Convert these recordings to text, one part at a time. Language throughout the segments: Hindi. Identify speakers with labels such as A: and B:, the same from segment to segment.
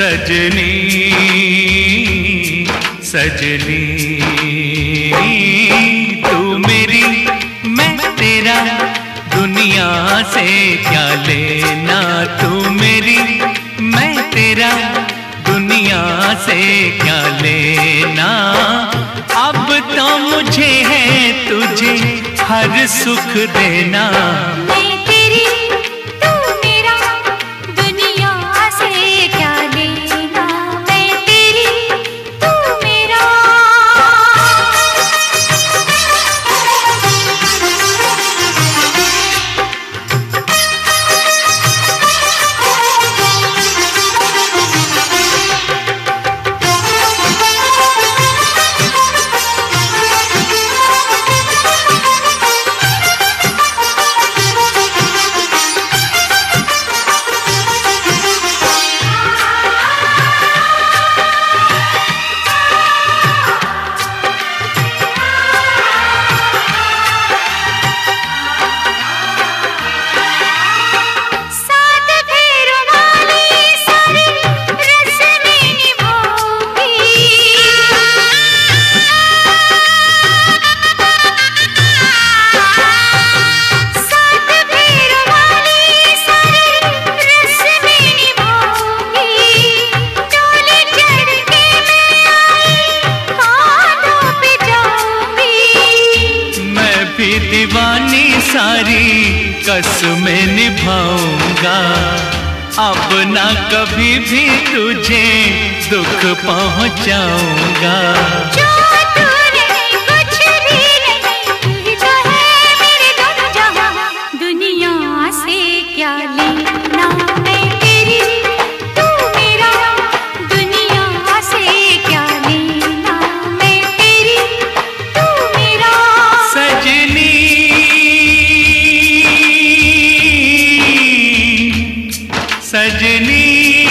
A: सजनी सजनी तू मेरी मैं तेरा, दुनिया से क्या लेना। तू मेरी मैं तेरा, दुनिया से क्या लेना। अब तो मुझे है तुझे हर सुख देना। दीवानी सारी कसमें निभाऊंगा। अब ना कभी भी तुझे दुख पहुंचाऊंगा। जो तू नहीं कुछ भी नहीं, तू ही तो है मेरे दोनों जहां। दुनिया से क्या लेना मैं तेरी, तू मेरा। दुनिया से क्या लेना मैं तेरी, तू मेरा। सजनी सजनी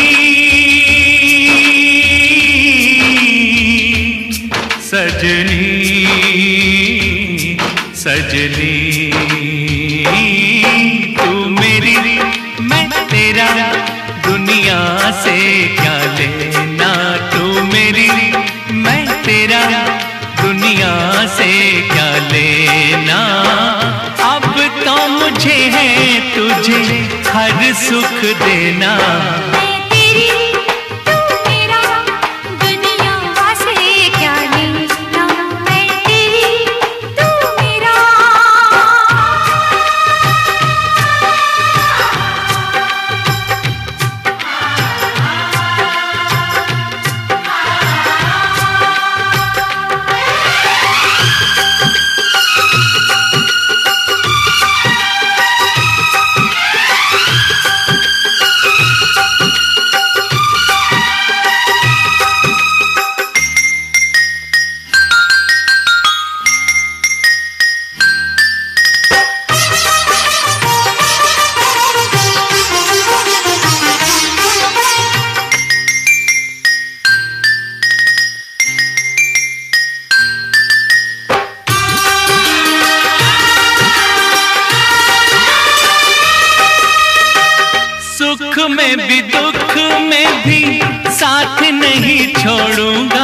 A: सजनी सजनी तू मेरी मैं तेरा, दुनिया से क्या लेना। तू मेरी मैं तेरा, दुनिया से क्या लेना। अब तो मुझे है तुझे हर सुख देना। सुख में भी दुख में भी साथ नहीं छोड़ूंगा।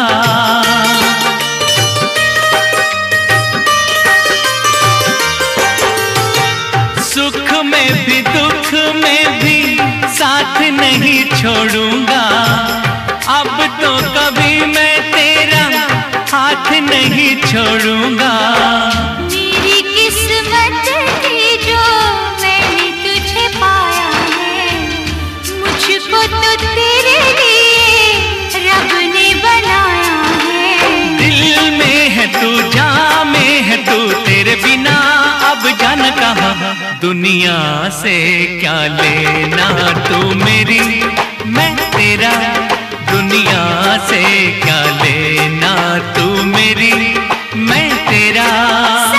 A: सुख में भी दुख में भी साथ नहीं छोड़ूंगा। अब तो कभी मैं तेरा हाथ नहीं छोड़ूंगा।
B: मेरी किस्मत थी जो मैंने तुझे पाया है, मुझको तो तेरे लिए रब ने बनाया है।
A: दिल में है तू, जान में है तू, तेरे बिना अब जान कहाँ। दुनिया से क्या लेना। तू मेरी मैं तेरा, दुनिया से क्या लेना। तू मेरी मैं तेरा।